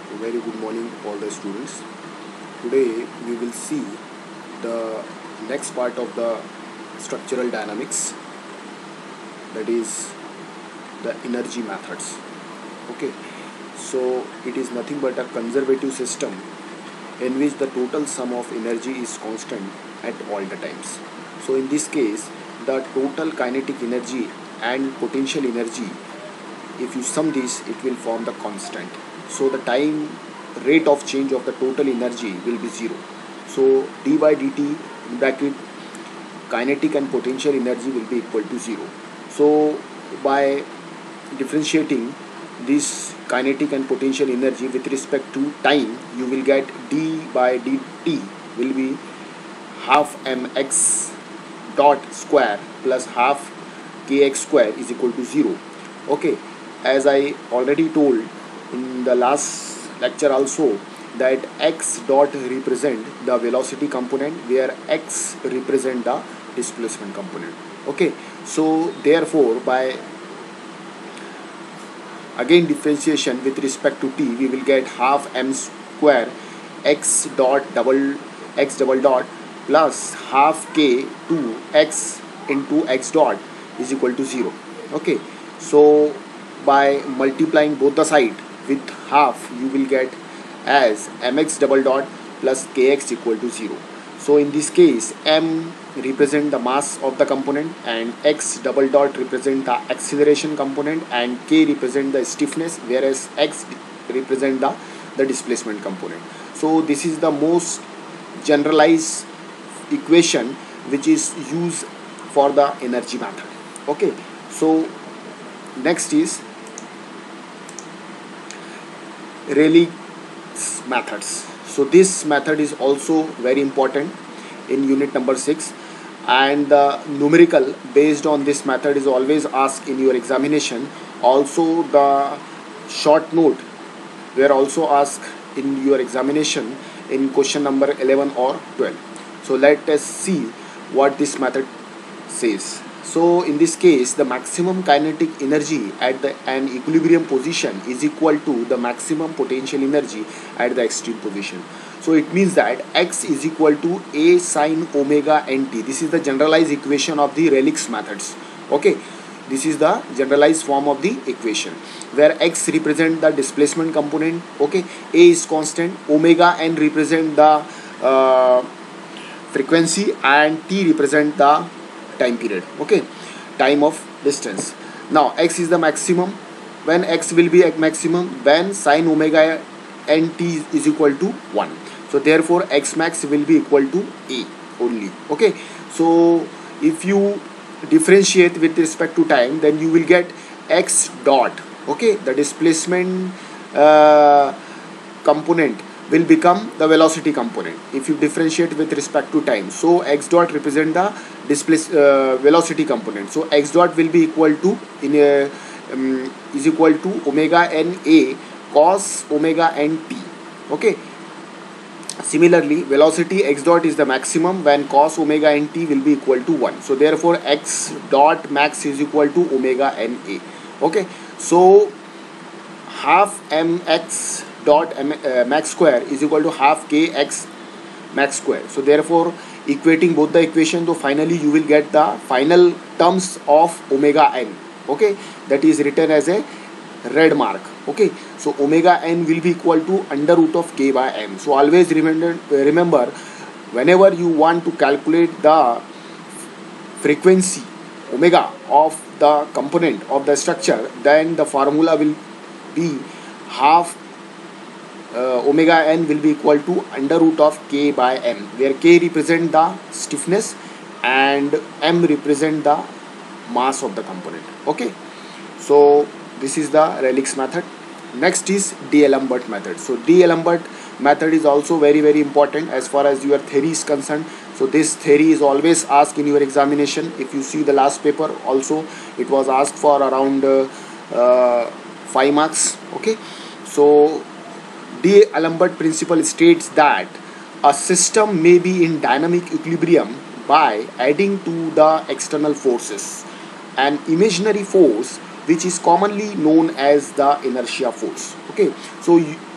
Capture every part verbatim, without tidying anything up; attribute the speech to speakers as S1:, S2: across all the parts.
S1: A very good morning all the students. Today we will see the next part of the structural dynamics, that is the energy methods. Okay, so it is nothing but a conservative system in which the total sum of energy is constant at all the times. So in this case, the total kinetic energy and potential energy, if you sum this, it will form the constant. So the time rate of change of the total energy will be zero. So d by dt in bracket kinetic and potential energy will be equal to zero. So by differentiating this kinetic and potential energy with respect to time, you will get d by dt will be half mx dot square plus half kx square is equal to zero. Okay, as I already told in the last lecture also, that x dot represent the velocity component, where x represent the displacement component. Okay, so therefore by again differentiation with respect to t, we will get half m square x dot double x double dot plus half k to x into x dot is equal to zero. Okay, so by multiplying both the side with half, you will get as mx double dot plus kx equal to zero. So in this case, m represent the mass of the component, and x double dot represent the acceleration component, and k represent the stiffness, whereas x represent the, the displacement component. So this is the most generalized equation which is used for the energy method. Okay, so next is Rayleigh's methods. So this method is also very important in unit number six, and the numerical based on this method is always asked in your examination. Also the short note were also asked in your examination in question number eleven or twelve. So let us see what this method says. So in this case, the maximum kinetic energy at the an equilibrium position is equal to the maximum potential energy at the extreme position. So it means that x is equal to a sine omega nt. This is the generalized equation of the Rayleigh's methods. Okay, this is the generalized form of the equation, where x represent the displacement component. Okay, a is constant, omega n represent the uh, frequency, and t represent the time period. Okay, time of distance. Now x is the maximum. When x will be at maximum, when sine omega nt is equal to one. So therefore x max will be equal to a only. Okay, so if you differentiate with respect to time, then you will get x dot. Okay, the displacement uh, component will become the velocity component if you differentiate with respect to time. So x dot represent the displace uh, velocity component. So x dot will be equal to in a um, is equal to omega n a cos omega n t. Okay, similarly velocity x dot is the maximum when cos omega n t will be equal to one. So therefore x dot max is equal to omega n a. Okay, so half mx dot m, uh, max square is equal to half kx max square. So therefore equating both the equation, so finally you will get the final terms of omega n. Okay, that is written as a red mark. Okay, so omega n will be equal to under root of k by m. So always remember remember whenever you want to calculate the frequency omega of the component of the structure, then the formula will be half uh, omega n will be equal to under root of k by m, where k represent the stiffness and m represent the mass of the component. Okay, so this is the Rayleigh's method. Next is D'Alembert method. So D'Alembert method is also very very important as far as your theory is concerned. So this theory is always asked in your examination. If you see the last paper also, it was asked for around uh, uh, five marks. Okay, so D'Alembert principle states that a system may be in dynamic equilibrium by adding to the external forces an imaginary force which is commonly known as the inertia force. Okay, so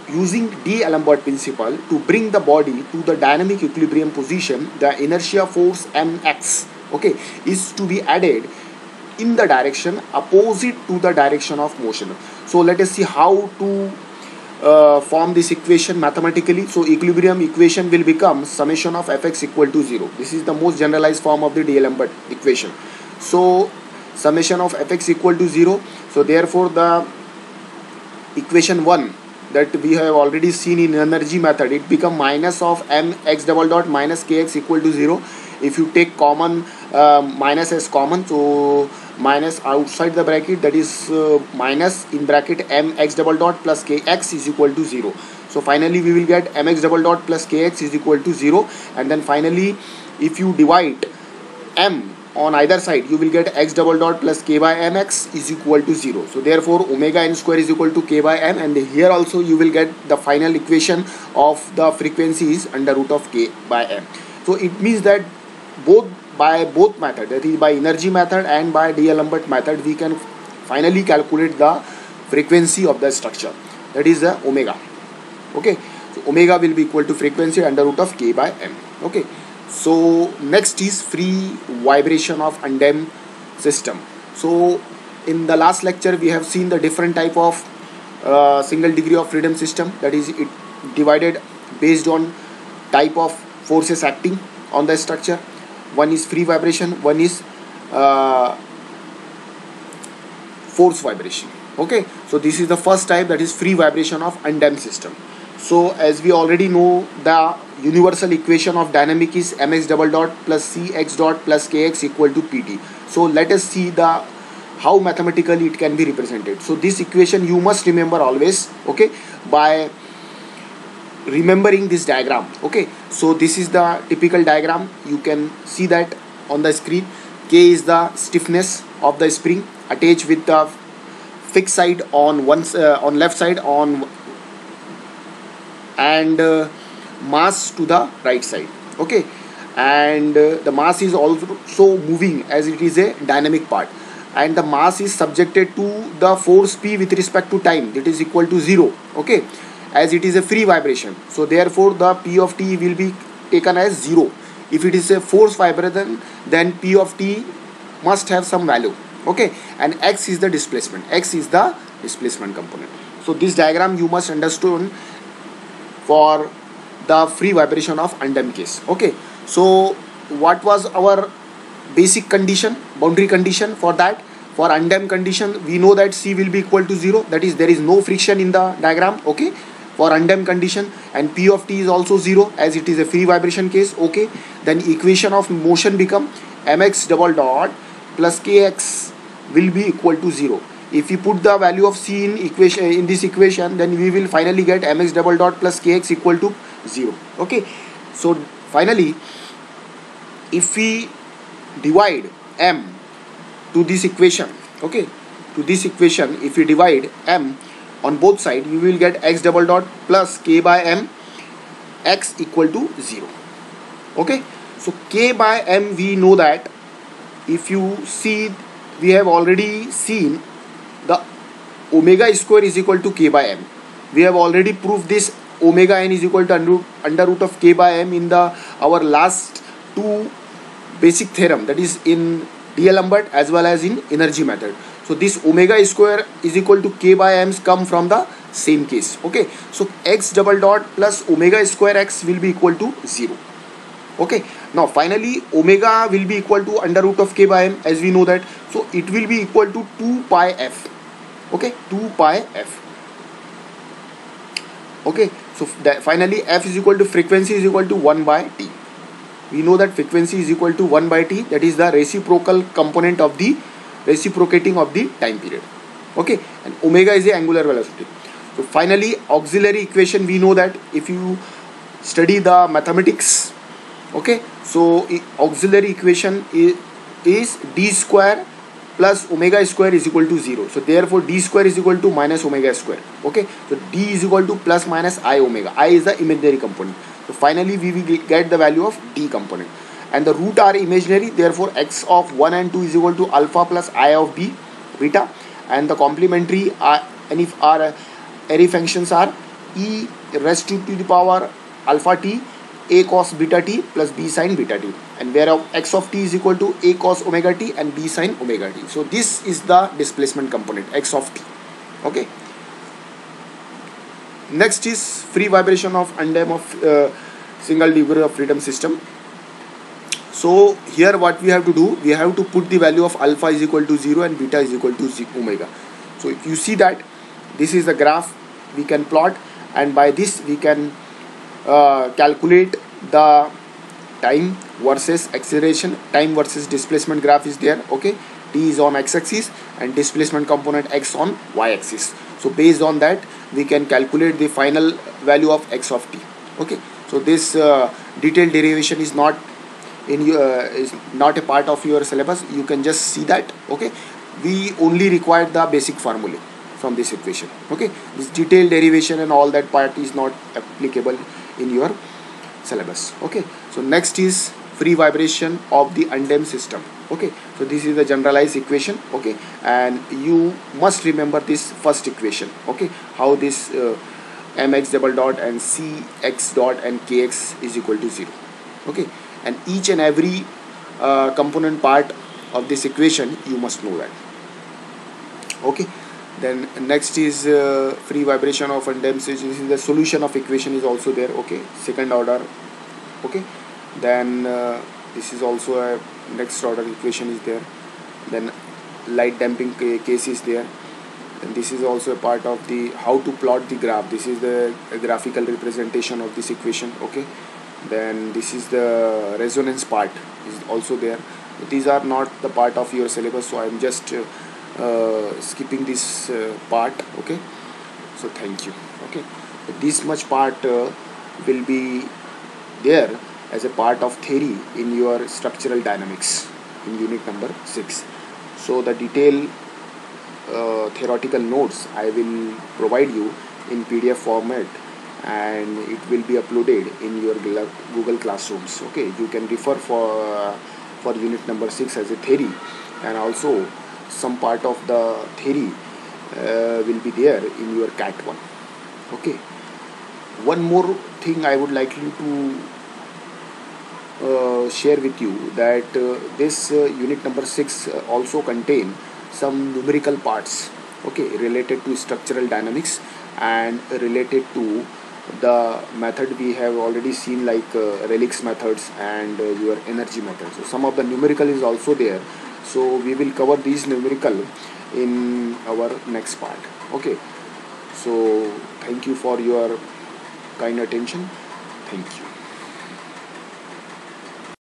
S1: using D'Alembert principle to bring the body to the dynamic equilibrium position, the inertia force mx, okay, is to be added in the direction opposite to the direction of motion. So let us see how to uh, form this equation mathematically. So equilibrium equation will become summation of fx equal to zero. This is the most generalized form of the D'Alembert equation. So summation of fx equal to zero. So therefore the equation one that we have already seen in energy method, it become minus of mx double dot minus kx equal to zero. If you take common uh, minus as common, so minus outside the bracket, that is uh, minus in bracket mx double dot plus kx is equal to zero. So finally we will get mx double dot plus kx is equal to zero, and then finally if you divide m on either side, you will get x double dot plus k by mx is equal to zero. So therefore omega n square is equal to k by m, and here also you will get the final equation of the frequency is under root of k by m. So it means that both by both method, that is by energy method and by D'Alembert method, we can finally calculate the frequency of the structure, that is the omega. Okay, so omega will be equal to frequency under root of k by m. Okay. So next is free vibration of undamped system. So in the last lecture we have seen the different type of uh, single degree of freedom system, that is it divided based on type of forces acting on the structure. One is free vibration, one is uh, force vibration. Okay, so this is the first type, that is free vibration of undamped system. So as we already know, the universal equation of dynamic is mx double dot plus cx dot plus kx equal to pt. So let us see the how mathematically it can be represented. So this equation you must remember always, okay, by remembering this diagram. Okay, so this is the typical diagram. You can see that on the screen. K is the stiffness of the spring attached with the fixed side on one uh, on left side on and uh, mass to the right side. Okay, and uh, the mass is also moving as it is a dynamic part, and the mass is subjected to the force P with respect to time, that is equal to zero. Okay, as it is a free vibration, so therefore the P of T will be taken as zero. If it is a force vibration, then P of T must have some value. Okay, and x is the displacement, x is the displacement component. So this diagram you must understand for the free vibration of undamped case. Okay, so what was our basic condition, boundary condition for that? For undamped condition, we know that C will be equal to zero, that is there is no friction in the diagram. Okay, for undamped condition, and P of T is also zero as it is a free vibration case. Okay, then equation of motion become mx double dot plus kx will be equal to zero. If we put the value of C in equation in this equation, then we will finally get mx double dot plus kx equal to zero. Okay, so finally if we divide m to this equation, okay, to this equation, if we divide m on both sides, we will get x double dot plus k by m, x equal to zero. Okay, so k by m, we know that if you see, we have already seen the omega square is equal to k by m. We have already proved this omega n is equal to under, under root of k by m in the our last two basic theorem, that is in D'Alembert as well as in energy method. So this omega square is equal to k by m come from the same case. Okay, so x double dot plus omega square x will be equal to zero. Okay, now finally omega will be equal to under root of k by m, as we know that. So it will be equal to two pi f. Okay, two pi f. Okay, so that finally f is equal to frequency is equal to one by t. We know that frequency is equal to one by t, that is the reciprocal component of the reciprocating of the time period. Okay, and omega is the angular velocity. So finally auxiliary equation, we know that if you study the mathematics, okay, so auxiliary equation is, is d square plus omega square is equal to zero. So therefore d square is equal to minus omega square. Okay, so d is equal to plus minus I omega. I is the imaginary component. So finally we will get the value of d component, and the root are imaginary, therefore x of one and two is equal to alpha plus I of b beta, and the complementary are, and if our array functions are e raised to, to the power alpha t a cos beta t plus b sin beta t, and where x of t is equal to a cos omega t and b sin omega t. So this is the displacement component x of t. Okay. Next is free vibration of undamped of uh, single degree of freedom system. So here what we have to do, we have to put the value of alpha is equal to zero and beta is equal to omega. So if you see that this is the graph we can plot, and by this we can uh, calculate the time versus acceleration, time versus displacement graph is there. Okay, t is on x-axis and displacement component x on y-axis. So based on that we can calculate the final value of x of t. Okay, so this uh, detailed derivation is not in your uh, is not a part of your syllabus. You can just see that. Okay, we only require the basic formula from this equation. Okay, this detailed derivation and all that part is not applicable in your syllabus. Okay, so next is free vibration of the undamped system. Okay, so this is the generalized equation. Okay, and you must remember this first equation. Okay, how this uh, mx double dot and cx dot and kx is equal to zero. Okay, and each and every uh, component part of this equation you must know that. Okay, then next is uh, free vibration of undamped system. This is the solution of equation is also there. Okay, second order. Okay, then uh, this is also a next order equation is there. Then light damping case is there, and this is also a part of the how to plot the graph. This is the graphical representation of this equation. Okay, then this is the resonance part is also there. These are not the part of your syllabus, so I am just uh, uh, skipping this uh, part. Okay, so thank you. Okay, so this much part uh, will be there as a part of theory in your structural dynamics in unit number six. So the detailed uh, theoretical notes I will provide you in P D F format, and it will be uploaded in your Google Classrooms. Okay, you can refer for uh, for unit number six as a theory, and also some part of the theory uh, will be there in your cat one. Okay, one more thing I would like you to uh, share with you that uh, this uh, unit number six uh, also contain some numerical parts, okay, related to structural dynamics and related to the method we have already seen, like uh, Rayleigh's methods and uh, your energy methods. So some of the numerical is also there, so we will cover these numerical in our next part. Okay, so thank you for your kind attention. Thank you.